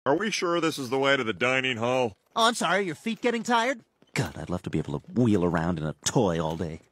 Are we sure this is the way to the dining hall? Oh, I'm sorry, your feet getting tired? God, I'd love to be able to wheel around in a toy all day.